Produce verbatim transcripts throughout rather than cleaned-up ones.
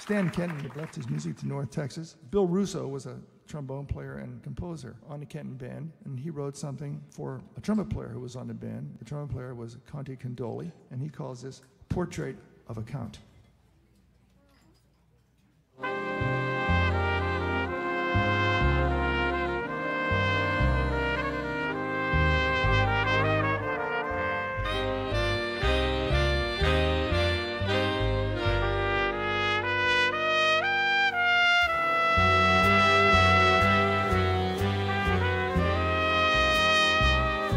Stan Kenton had left his music to North Texas. Bill Russo was a trombone player and composer on the Kenton band, and he wrote something for a trumpet player who was on the band. The trumpet player was Conte Condoli, and he calls this Portrait of a Count.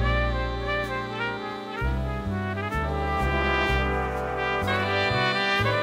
Thank you.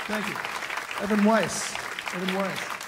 Thank you. Evan Weiss. Evan Weiss.